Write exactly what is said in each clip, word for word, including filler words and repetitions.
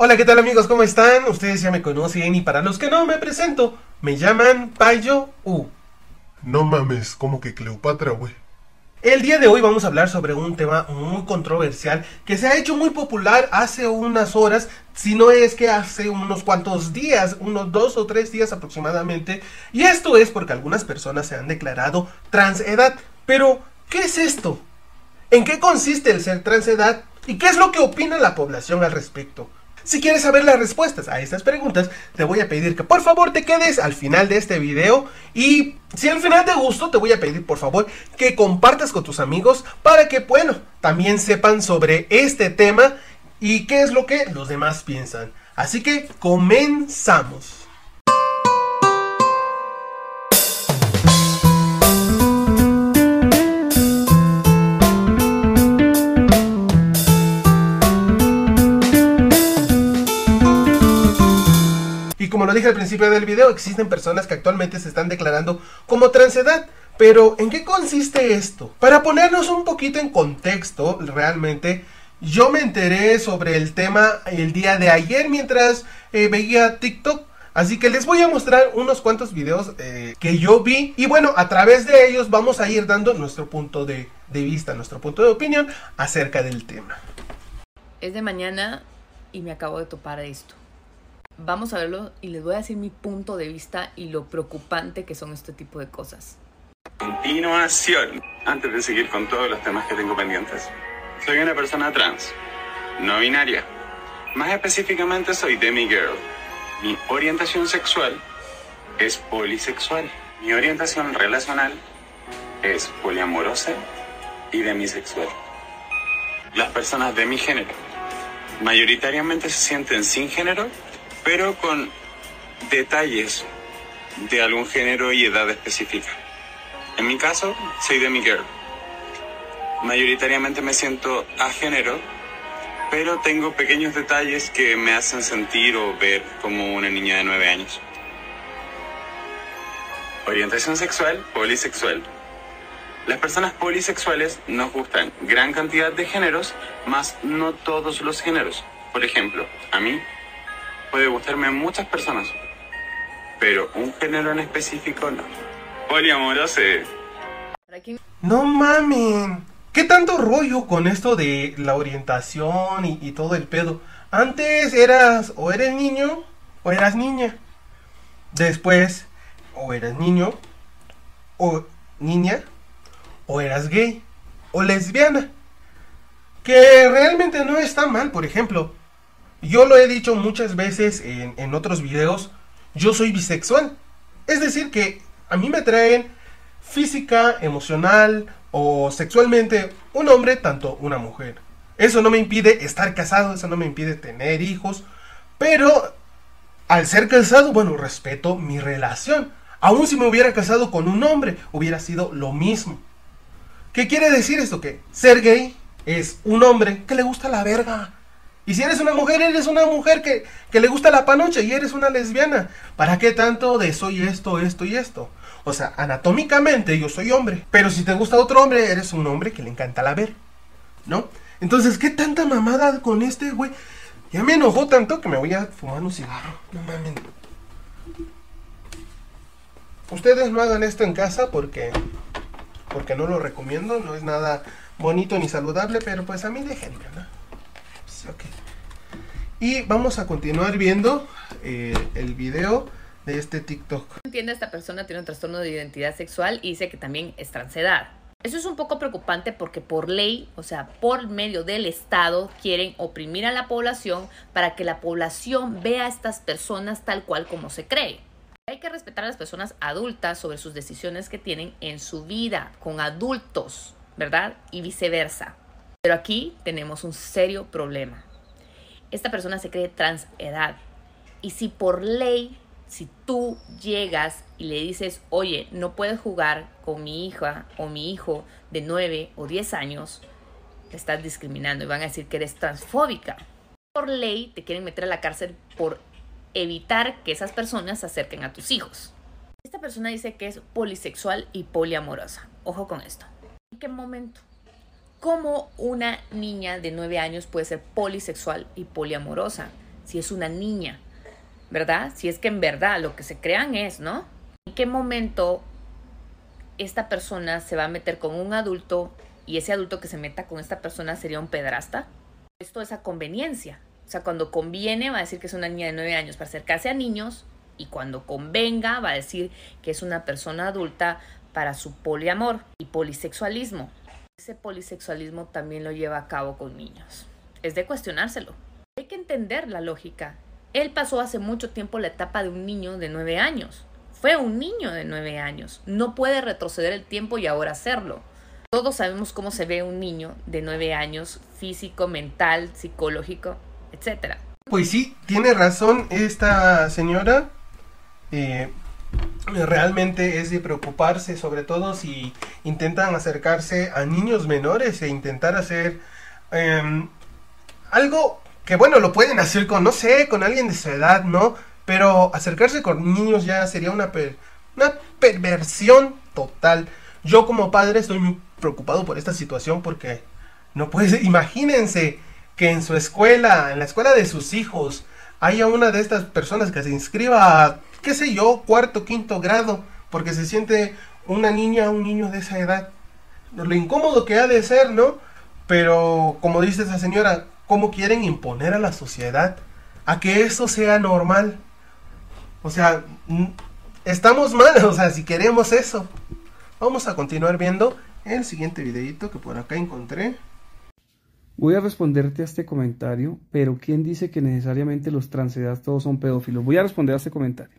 Hola, ¿qué tal amigos? ¿Cómo están? Ustedes ya me conocen y para los que no me presento, me llaman Payo U. No mames, como que Cleopatra, güey. El día de hoy vamos a hablar sobre un tema muy controversial que se ha hecho muy popular hace unas horas, si no es que hace unos cuantos días, unos dos o tres días aproximadamente. Y esto es porque algunas personas se han declarado transedad. Pero, ¿qué es esto? ¿En qué consiste el ser transedad? ¿Y qué es lo que opina la población al respecto? Si quieres saber las respuestas a estas preguntas, te voy a pedir que por favor te quedes al final de este video. Y si al final te gustó, te voy a pedir por favor que compartas con tus amigos para que, bueno, también sepan sobre este tema y qué es lo que los demás piensan. Así que comenzamos. Como lo dije al principio del video, existen personas que actualmente se están declarando como transedad. Pero, ¿en qué consiste esto? Para ponernos un poquito en contexto, realmente, yo me enteré sobre el tema el día de ayer mientras eh, veía TikTok. Así que les voy a mostrar unos cuantos videos eh, que yo vi. Y bueno, a través de ellos vamos a ir dando nuestro punto de, de vista, nuestro punto de opinión acerca del tema. Es de mañana y me acabo de topar esto. Vamos a verlo y les voy a decir mi punto de vista y lo preocupante que son este tipo de cosas. Continuación, antes de seguir con todos los temas que tengo pendientes, soy una persona trans, no binaria. Más específicamente soy demigirl. Mi orientación sexual es polisexual. Mi orientación relacional es poliamorosa y demisexual. Las personas de mi género mayoritariamente se sienten sin género, pero con detalles de algún género y edad específica. En mi caso, soy demigirl. Mayoritariamente me siento agénero, pero tengo pequeños detalles que me hacen sentir o ver como una niña de nueve años. Orientación sexual, polisexual. Las personas polisexuales nos gustan gran cantidad de géneros, más no todos los géneros. Por ejemplo, a mí puede gustarme muchas personas, pero un género en específico no. Poliamoroso. No mamen. ¿Qué tanto rollo con esto de la orientación y, y todo el pedo? Antes eras o eres niño o eras niña. Después o eras niño o niña o eras gay o lesbiana. Que realmente no está mal, por ejemplo. Yo lo he dicho muchas veces en, en otros videos, yo soy bisexual. Es decir que a mí me atraen física, emocional o sexualmente un hombre, tanto una mujer. Eso no me impide estar casado, eso no me impide tener hijos. Pero al ser casado, bueno, respeto mi relación. Aún si me hubiera casado con un hombre, hubiera sido lo mismo. ¿Qué quiere decir esto? Que ser gay es un hombre que le gusta la verga. Y si eres una mujer, eres una mujer que, que le gusta la panocha y eres una lesbiana. ¿Para qué tanto de soy esto, esto y esto? O sea, anatómicamente yo soy hombre. Pero si te gusta otro hombre, eres un hombre que le encanta la ver, ¿no? Entonces, ¿qué tanta mamada con este güey? Ya me enojó tanto que me voy a fumar un cigarro. No mames. Ustedes no hagan esto en casa porque, porque no lo recomiendo. No es nada bonito ni saludable, pero pues a mí déjenme, ¿no? Okay. Y vamos a continuar viendo eh, el video de este TikTok. Entiende, esta persona tiene un trastorno de identidad sexual y dice que también es transedad. Eso es un poco preocupante porque por ley, o sea, por medio del Estado, quieren oprimir a la población para que la población vea a estas personas tal cual como se cree. Hay que respetar a las personas adultas sobre sus decisiones que tienen en su vida con adultos, ¿verdad? Y viceversa. Pero aquí tenemos un serio problema. Esta persona se cree transedad. Y si por ley, si tú llegas y le dices, oye, no puedes jugar con mi hija o mi hijo de nueve o diez años, te estás discriminando y van a decir que eres transfóbica. Por ley te quieren meter a la cárcel por evitar que esas personas se acerquen a tus hijos. Esta persona dice que es polisexual y poliamorosa. Ojo con esto. ¿En qué momento? ¿Cómo una niña de nueve años puede ser polisexual y poliamorosa? si es una niña, ¿verdad? Si es que en verdad lo que se crean es, ¿no? ¿En qué momento esta persona se va a meter con un adulto y ese adulto que se meta con esta persona sería un pedrasta? Esto es a conveniencia. O sea, cuando conviene va a decir que es una niña de nueve años para acercarse a niños, y cuando convenga va a decir que es una persona adulta para su poliamor y polisexualismo. Ese polisexualismo también lo lleva a cabo con niños. Es de cuestionárselo. Hay que entender la lógica. Él pasó hace mucho tiempo la etapa de un niño de nueve años. Fue un niño de nueve años. No puede retroceder el tiempo y ahora hacerlo. Todos sabemos cómo se ve un niño de nueve años, físico, mental, psicológico, etcétera. Pues sí, tiene razón esta señora. Eh, realmente es de preocuparse, sobre todo si intentan acercarse a niños menores e intentar hacer eh, algo que, bueno, lo pueden hacer con, no sé, con alguien de su edad, ¿no? Pero acercarse con niños ya sería una, per, una perversión total. Yo como padre estoy muy preocupado por esta situación porque no puede, imagínense que en su escuela, en la escuela de sus hijos, haya una de estas personas que se inscriba a, qué sé yo, cuarto, quinto grado, porque se siente una niña, un niño de esa edad. Lo incómodo que ha de ser, ¿no? Pero, como dice esa señora, ¿cómo quieren imponer a la sociedad a que eso sea normal? O sea, estamos mal, o sea, si queremos eso. Vamos a continuar viendo el siguiente videito que por acá encontré. Voy a responderte a este comentario, pero ¿quién dice que necesariamente los transedad todos son pedófilos? Voy a responder a este comentario.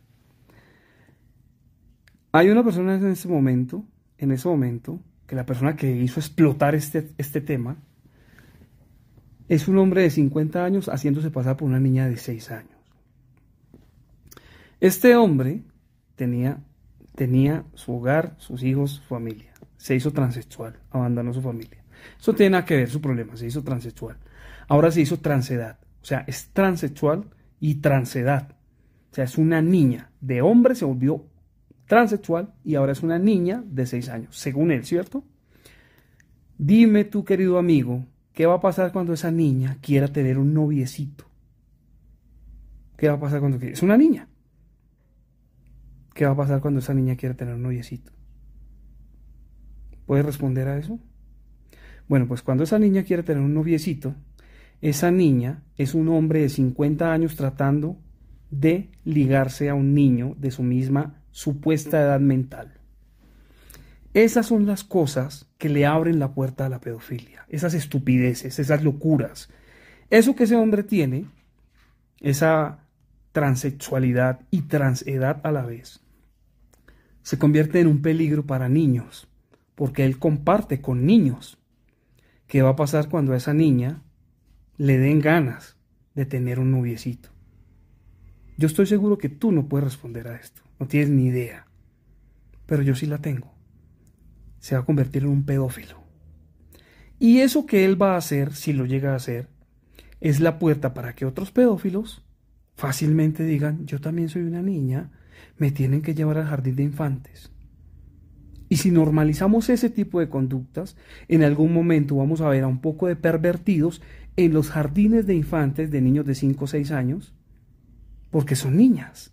Hay una persona en ese momento, en ese momento, que la persona que hizo explotar este, este tema, es un hombre de cincuenta años haciéndose pasar por una niña de seis años. Este hombre tenía, tenía su hogar, sus hijos, su familia. Se hizo transexual, abandonó su familia. Eso tiene nada que ver su problema, se hizo transexual. Ahora se hizo transedad, o sea, es transexual y transedad. O sea, es una niña de hombre, se volvió transexual y ahora es una niña de seis años, según él, ¿cierto? Dime tú, querido amigo, ¿qué va a pasar cuando esa niña quiera tener un noviecito? ¿Qué va a pasar cuando quiera? Es una niña. ¿Qué va a pasar cuando esa niña quiera tener un noviecito? ¿Puedes responder a eso? Bueno, pues cuando esa niña quiere tener un noviecito, esa niña es un hombre de cincuenta años tratando de ligarse a un niño de su misma supuesta edad mental. Esas son las cosas que le abren la puerta a la pedofilia, esas estupideces, esas locuras. Eso que ese hombre tiene, esa transexualidad y transedad a la vez, se convierte en un peligro para niños, porque él comparte con niños. ¿Qué va a pasar cuando a esa niña le den ganas de tener un noviecito? Yo estoy seguro que tú no puedes responder a esto, no tienes ni idea, pero yo sí la tengo. Se va a convertir en un pedófilo. Y eso que él va a hacer, si lo llega a hacer, es la puerta para que otros pedófilos fácilmente digan, yo también soy una niña, me tienen que llevar al jardín de infantes. Y si normalizamos ese tipo de conductas, en algún momento vamos a ver a un poco de pervertidos en los jardines de infantes de niños de cinco o seis años, porque son niñas.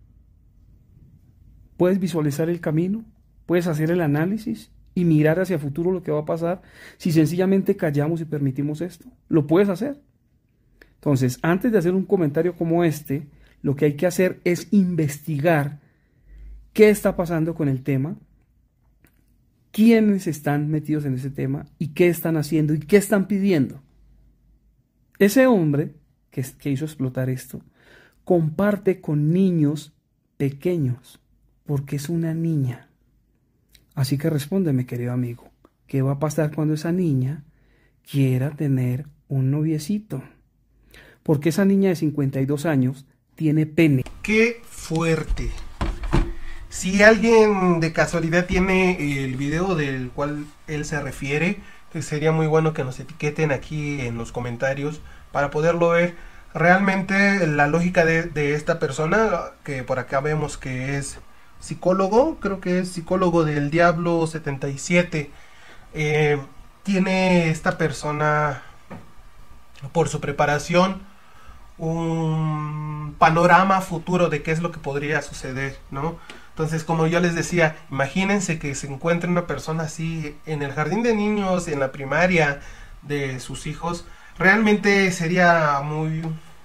¿Puedes visualizar el camino? ¿Puedes hacer el análisis y mirar hacia el futuro lo que va a pasar si sencillamente callamos y permitimos esto? ¿Lo puedes hacer? Entonces, antes de hacer un comentario como este, lo que hay que hacer es investigar qué está pasando con el tema, quiénes están metidos en ese tema y qué están haciendo y qué están pidiendo. Ese hombre que, que hizo explotar esto comparte con niños pequeños porque es una niña. Así que respóndeme, querido amigo, ¿qué va a pasar cuando esa niña quiera tener un noviecito? Porque esa niña de cincuenta y dos años tiene pene. ¡Qué fuerte! Si alguien de casualidad tiene el video del cual él se refiere, sería muy bueno que nos etiqueten aquí en los comentarios para poderlo ver. Realmente la lógica de, de esta persona, que por acá vemos que es psicólogo, creo que es psicólogo del Diablo setenta y siete, eh, tiene esta persona, por su preparación, un panorama futuro de qué es lo que podría suceder, ¿no? Entonces, como yo les decía, imagínense que se encuentre una persona así en el jardín de niños, en la primaria de sus hijos. Realmente sería muy,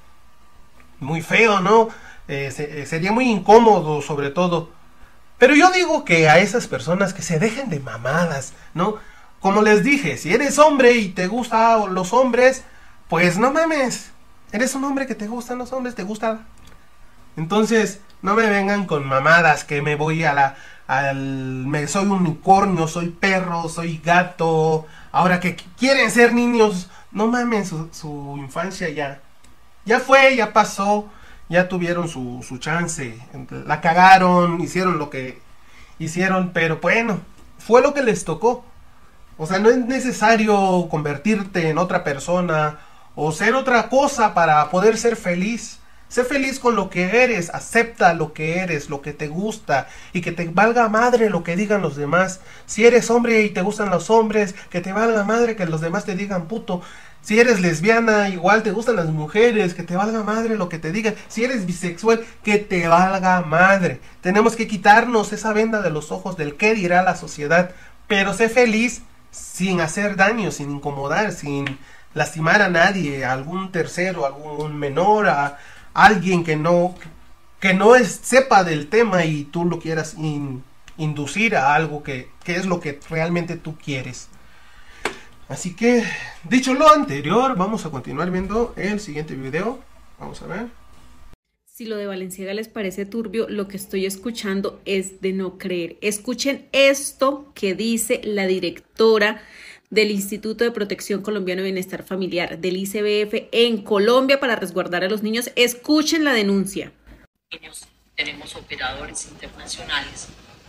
muy feo, ¿no? Eh, se, sería muy incómodo, sobre todo. Pero yo digo que a esas personas que se dejen de mamadas, ¿no? Como les dije, si eres hombre y te gustan los hombres, pues no mames. Eres un hombre que te gustan los hombres, te gusta. Entonces, no me vengan con mamadas que me voy a la... Al, me, soy unicornio, soy perro, soy gato. Ahora que quieren ser niños, no mames, su, su infancia ya. Ya fue, ya pasó. Ya tuvieron su, su chance. La cagaron, hicieron lo que hicieron, pero bueno, fue lo que les tocó. O sea, no es necesario convertirte en otra persona o ser otra cosa para poder ser feliz. Sé feliz con lo que eres, acepta lo que eres, lo que te gusta y que te valga madre lo que digan los demás. Si eres hombre y te gustan los hombres, que te valga madre que los demás te digan puto. Si eres lesbiana, igual te gustan las mujeres, que te valga madre lo que te digan. Si eres bisexual, que te valga madre. Tenemos que quitarnos esa venda de los ojos del qué dirá la sociedad, pero sé feliz sin hacer daño, sin incomodar, sin lastimar a nadie, a algún tercero, a algún menor, a alguien que no que no es, sepa del tema y tú lo quieras in, inducir a algo que, que es lo que realmente tú quieres. Así que, dicho lo anterior, vamos a continuar viendo el siguiente video. Vamos a ver. Si lo de Balenciaga les parece turbio, lo que estoy escuchando es de no creer. Escuchen esto que dice la directora del Instituto de Protección Colombiano de Bienestar Familiar, del I C B F en Colombia para resguardar a los niños. Escuchen la denuncia. Tenemos operadores internacionales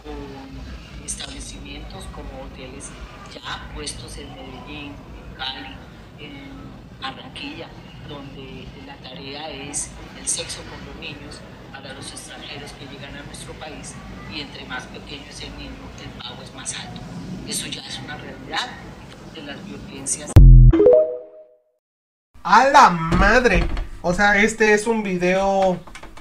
con establecimientos como hoteles ya puestos en Medellín, en Cali, en Barranquilla, donde la tarea es el sexo con los niños para los extranjeros que llegan a nuestro país, y entre más pequeño es el niño, el pago es más alto. Eso ya es una realidad de las violencias. ¡A la madre! O sea, este es un video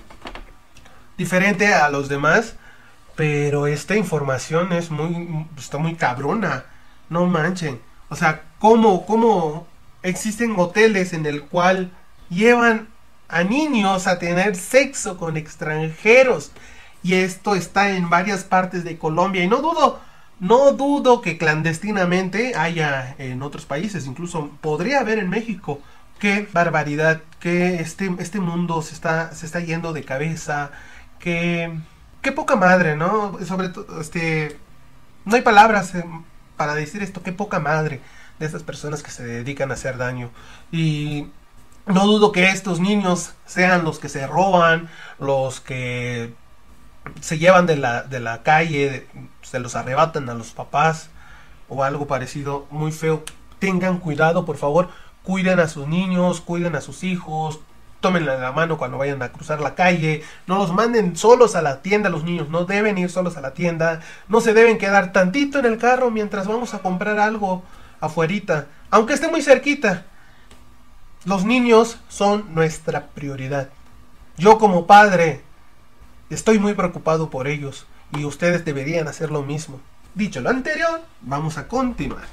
diferente a los demás, pero esta información es muy, está muy cabrona. No manchen. O sea, ¿cómo, cómo existen hoteles en el cual llevan a niños a tener sexo con extranjeros? Y esto está en varias partes de Colombia. Y no dudo, no dudo que clandestinamente haya en otros países. Incluso podría haber en México. Qué barbaridad. Que este, este mundo se está, se está yendo de cabeza. Que, qué poca madre, ¿no? Sobre todo, este, no hay palabras eh, para decir esto. Qué poca madre de estas personas que se dedican a hacer daño. Y no dudo que estos niños sean los que se roban, los que se llevan de la, de la calle, se los arrebatan a los papás o algo parecido. Muy feo. Tengan cuidado, por favor. Cuiden a sus niños, cuiden a sus hijos. Tómenle la mano cuando vayan a cruzar la calle. No los manden solos a la tienda. Los niños no deben ir solos a la tienda. No se deben quedar tantito en el carro mientras vamos a comprar algo afuerita, aunque esté muy cerquita. Los niños son nuestra prioridad. Yo como padre estoy muy preocupado por ellos y ustedes deberían hacer lo mismo. Dicho lo anterior, vamos a continuar.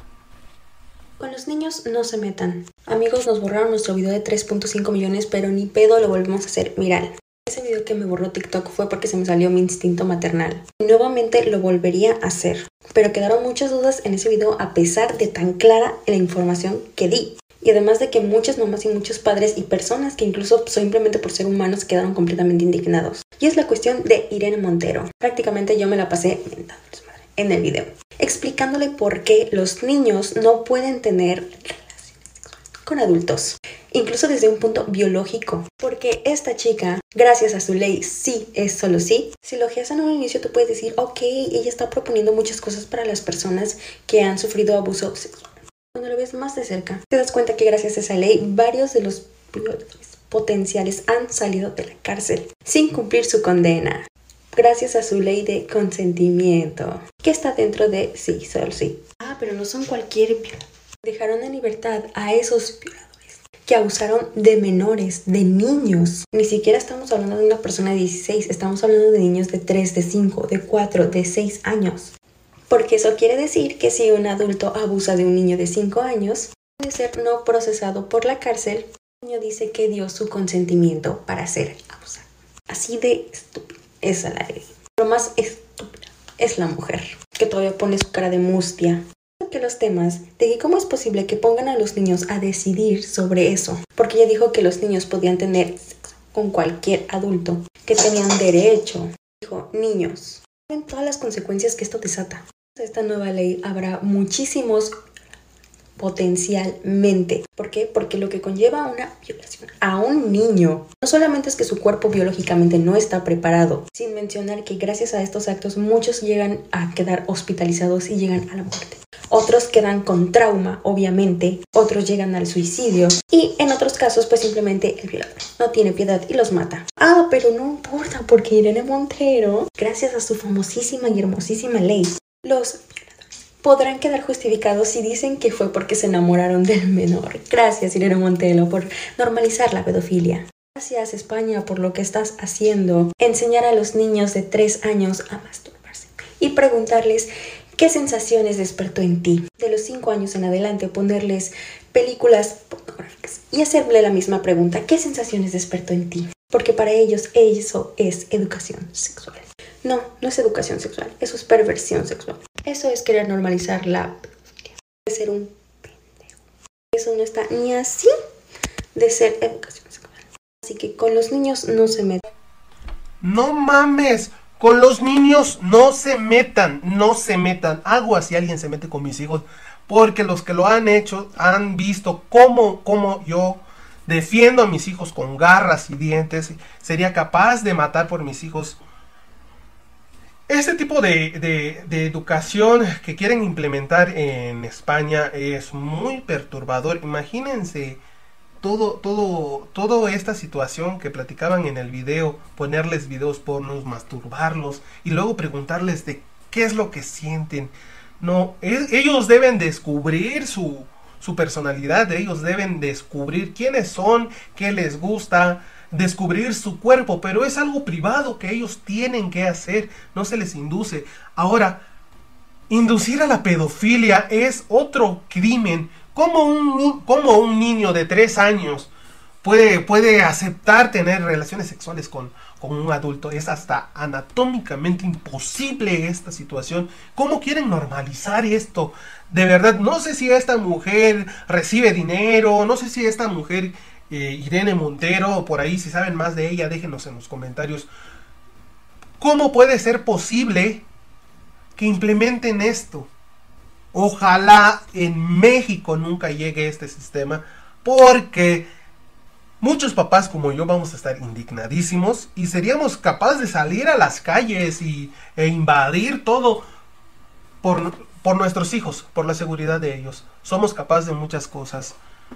Con los niños no se metan. Amigos, nos borraron nuestro video de tres punto cinco millones, pero ni pedo lo volvemos a hacer viral. Ese video que me borró TikTok fue porque se me salió mi instinto maternal. Nuevamente lo volvería a hacer, pero quedaron muchas dudas en ese video a pesar de tan clara la información que di. Y además de que muchas mamás y muchos padres y personas que incluso simplemente por ser humanos quedaron completamente indignados. Y es la cuestión de Irene Montero. Prácticamente yo me la pasé mentándoles madre en el video, explicándole por qué los niños no pueden tener relaciones sexuales con adultos, incluso desde un punto biológico, porque esta chica, gracias a su ley sí es solo sí, si lo ojeas en un inicio tú puedes decir, ok, ella está proponiendo muchas cosas para las personas que han sufrido abuso sexual. Cuando lo ves más de cerca, te das cuenta que gracias a esa ley, varios de los violadores potenciales han salido de la cárcel sin cumplir su condena, gracias a su ley de consentimiento, que está dentro de sí, solo sí. Ah, pero no son cualquier violador. Dejaron en libertad a esos violadores que que abusaron de menores, de niños. Ni siquiera estamos hablando de una persona de dieciséis, estamos hablando de niños de tres, de cinco, de cuatro, de seis años. Porque eso quiere decir que si un adulto abusa de un niño de cinco años, puede ser no procesado por la cárcel. El niño dice que dio su consentimiento para ser abusado. Así de estúpido es la ley. Lo más estúpida es la mujer, que todavía pone su cara de mustia. Que los temas de que cómo es posible que pongan a los niños a decidir sobre eso, porque ella dijo que los niños podían tener sexo con cualquier adulto, que tenían derecho. Dijo, niños, ven todas las consecuencias que esto desata. Esta nueva ley habrá muchísimos potencialmente. ¿Por qué? Porque lo que conlleva una violación a un niño no solamente es que su cuerpo biológicamente no está preparado, sin mencionar que gracias a estos actos muchos llegan a quedar hospitalizados y llegan a la muerte. Otros quedan con trauma, obviamente, otros llegan al suicidio y en otros casos pues simplemente el violador no tiene piedad y los mata. Ah, pero no importa porque Irene Montero, gracias a su famosísima y hermosísima ley, los violadores podrán quedar justificados si dicen que fue porque se enamoraron del menor. Gracias, Irene Montero, por normalizar la pedofilia. Gracias, España, por lo que estás haciendo. Enseñar a los niños de tres años a masturbarse y preguntarles qué sensaciones despertó en ti. De los cinco años en adelante, ponerles películas pornográficas y hacerle la misma pregunta. ¿Qué sensaciones despertó en ti? Porque para ellos eso es educación sexual. No, no es educación sexual. Eso es perversión sexual. Eso es querer normalizar la pedofilia. De ser un pendejo. Eso no está ni así de ser educación sexual. Así que con los niños no se metan. No mames. Con los niños no se metan, no se metan. Aguas si alguien se mete con mis hijos, porque los que lo han hecho han visto cómo, cómo yo defiendo a mis hijos con garras y dientes. Sería capaz de matar por mis hijos. Este tipo de, de, de educación que quieren implementar en España es muy perturbador. Imagínense todo, todo, toda esta situación que platicaban en el video, ponerles videos pornos, masturbarlos y luego preguntarles de qué es lo que sienten. No, es, ellos deben descubrir su, su personalidad, ellos deben descubrir quiénes son, qué les gusta, descubrir su cuerpo, pero es algo privado que ellos tienen que hacer, no se les induce. Ahora, inducir a la pedofilia es otro crimen. ¿Cómo un, cómo un niño de tres años puede, puede aceptar tener relaciones sexuales con, con un adulto? Es hasta anatómicamente imposible esta situación. ¿Cómo quieren normalizar esto? De verdad, no sé si esta mujer recibe dinero, no sé si esta mujer, eh, Irene Montero, por ahí, si saben más de ella, déjenos en los comentarios. ¿Cómo puede ser posible que implementen esto? Ojalá en México nunca llegue este sistema, porque muchos papás como yo vamos a estar indignadísimos y seríamos capaces de salir a las calles y, e invadir todo por, por nuestros hijos, por la seguridad de ellos. Somos capaces de muchas cosas.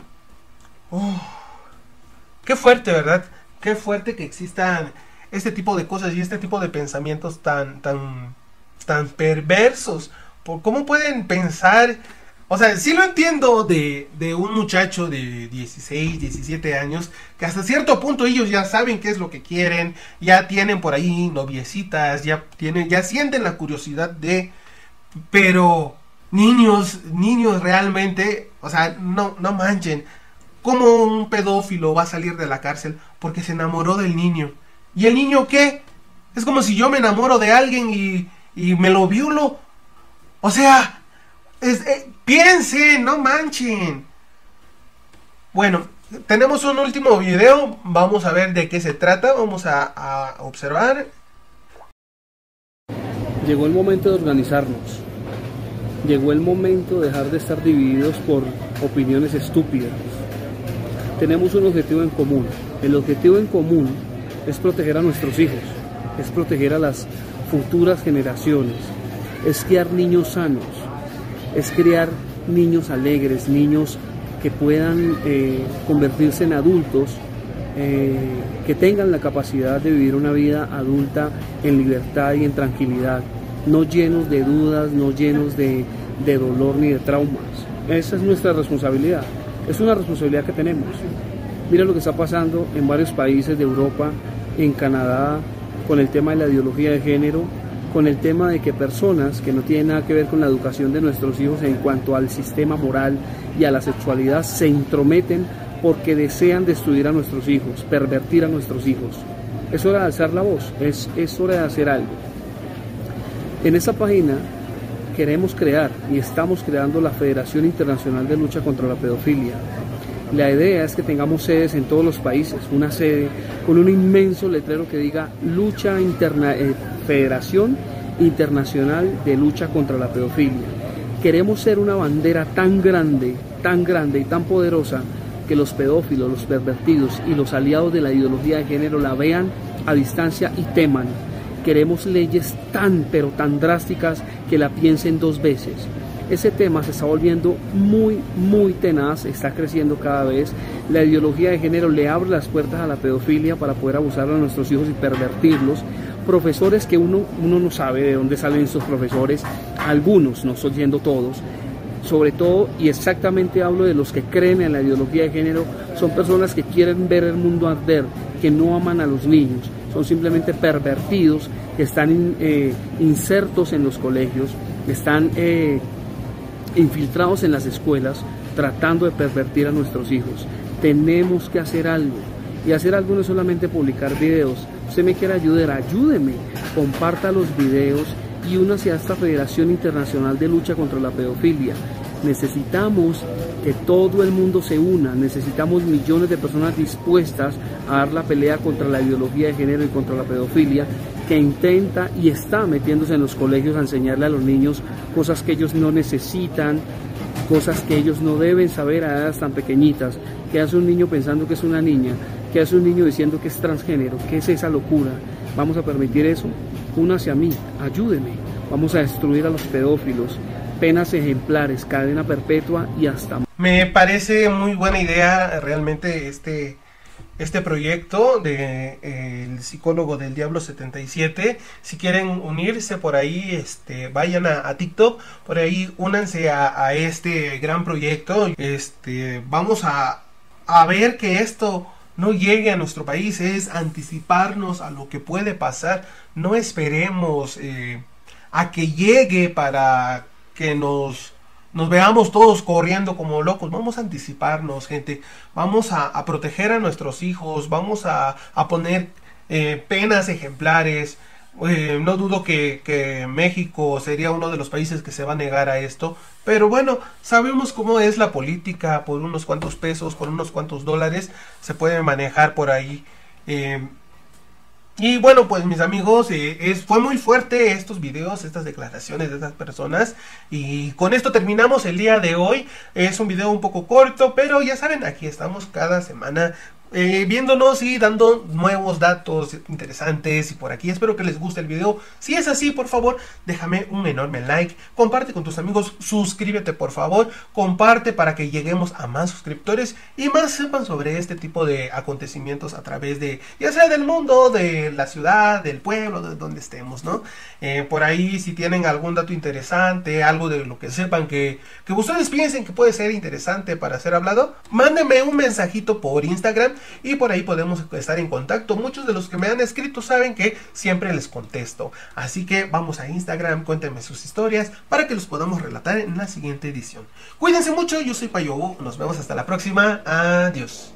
Oh, qué fuerte, ¿verdad? Qué fuerte que existan este tipo de cosas y este tipo de pensamientos tan, tan, tan perversos. ¿Cómo pueden pensar? O sea, sí lo entiendo de, de un muchacho de dieciséis, diecisiete años, que hasta cierto punto ellos ya saben qué es lo que quieren, ya tienen por ahí noviecitas, ya tienen, ya sienten la curiosidad de, pero niños, niños realmente, o sea, no, no manchen. ¿Cómo un pedófilo va a salir de la cárcel porque se enamoró del niño? ¿Y el niño qué? Es como si yo me enamoro de alguien y, y me lo violo. O sea, es, eh, piensen, no manchen. Bueno, tenemos un último video. Vamos a ver de qué se trata. Vamos a, a observar. Llegó el momento de organizarnos. Llegó el momento de dejar de estar divididos por opiniones estúpidas. Tenemos un objetivo en común. El objetivo en común es proteger a nuestros hijos, es proteger a las futuras generaciones, es criar niños sanos, es criar niños alegres, niños que puedan eh, convertirse en adultos, eh, que tengan la capacidad de vivir una vida adulta en libertad y en tranquilidad, no llenos de dudas, no llenos de, de dolor ni de traumas. Esa es nuestra responsabilidad, es una responsabilidad que tenemos. Mira lo que está pasando en varios países de Europa, en Canadá, con el tema de la ideología de género, con el tema de que personas que no tienen nada que ver con la educación de nuestros hijos en cuanto al sistema moral y a la sexualidad se intrometen porque desean destruir a nuestros hijos, pervertir a nuestros hijos. Es hora de alzar la voz, es, es hora de hacer algo. En esta página queremos crear y estamos creando la Federación Internacional de Lucha contra la Pedofilia. La idea es que tengamos sedes en todos los países, una sede con un inmenso letrero que diga Lucha Interna eh, Federación Internacional de Lucha contra la Pedofilia. Queremos ser una bandera tan grande, tan grande y tan poderosa que los pedófilos, los pervertidos y los aliados de la ideología de género la vean a distancia y teman. Queremos leyes tan pero tan drásticas que la piensen dos veces. Ese tema se está volviendo muy, muy tenaz, está creciendo cada vez. La ideología de género le abre las puertas a la pedofilia para poder abusar a nuestros hijos y pervertirlos. Profesores que uno, uno no sabe de dónde salen estos profesores, algunos, no estoy diciendo todos, sobre todo, y exactamente hablo de los que creen en la ideología de género, son personas que quieren ver el mundo arder, que no aman a los niños, son simplemente pervertidos, que están in, eh, insertos en los colegios, están eh, infiltrados en las escuelas, tratando de pervertir a nuestros hijos. Tenemos que hacer algo, y hacer algo no es solamente publicar videos. Usted me quiere ayudar, ayúdeme, comparta los videos y únase a esta Federación Internacional de Lucha contra la Pedofilia. Necesitamos que todo el mundo se una, necesitamos millones de personas dispuestas a dar la pelea contra la ideología de género y contra la pedofilia, que intenta y está metiéndose en los colegios a enseñarle a los niños cosas que ellos no necesitan, cosas que ellos no deben saber a edades tan pequeñitas. ¿Qué hace un niño pensando que es una niña? ¿Qué hace un niño diciendo que es transgénero? ¿Qué es esa locura? ¿Vamos a permitir eso? Únase a mí, ayúdeme. Vamos a destruir a los pedófilos. Penas ejemplares, cadena perpetua y hasta... Me parece muy buena idea realmente este, este proyecto de eh, el psicólogo del Diablo setenta y siete. Si quieren unirse por ahí, este, vayan a, a TikTok, por ahí únanse a, a este gran proyecto. Este, vamos a, a ver que esto no llegue a nuestro país, es anticiparnos a lo que puede pasar. No esperemos eh, a que llegue para que nos, nos veamos todos corriendo como locos. Vamos a anticiparnos, gente. Vamos a, a proteger a nuestros hijos. Vamos a, a poner eh, penas ejemplares. Eh, no dudo que, que México sería uno de los países que se va a negar a esto. Pero bueno, sabemos cómo es la política. Por unos cuantos pesos, por unos cuantos dólares, se puede manejar por ahí. Eh, Y bueno, pues mis amigos, eh, es, fue muy fuerte estos videos, estas declaraciones de estas personas. Y con esto terminamos el día de hoy. Es un video un poco corto, pero ya saben, aquí estamos cada semana eh, viéndonos y dando nuevos datos interesantes. Y por aquí espero que les guste el video. Si es así, por favor, déjame un enorme like. Comparte con tus amigos, suscríbete por favor. Comparte para que lleguemos a más suscriptores y más sepan sobre este tipo de acontecimientos a través de, ya sea del mundo, de la ciudad, del pueblo, de donde estemos, ¿no? Eh, por ahí, si tienen algún dato interesante, algo de lo que sepan que, que ustedes piensen que puede ser interesante para ser hablado, mándenme un mensajito por Instagram y por ahí podemos estar en contacto. Muchos de los que me han escrito saben que siempre les contesto, así que vamos a Instagram, cuéntenme sus historias para que los podamos relatar en la siguiente edición. Cuídense mucho, yo soy Payo, nos vemos hasta la próxima, adiós.